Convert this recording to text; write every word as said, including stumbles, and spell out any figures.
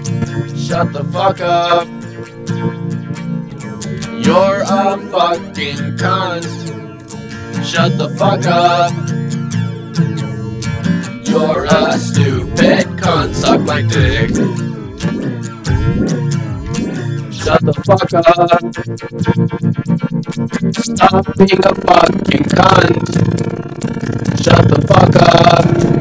Shut the fuck up. You're a fucking cunt. Shut the fuck up. You're a stupid cunt. Suck my dick. Shut the fuck up. Stop being a fucking cunt. Shut the fuck up.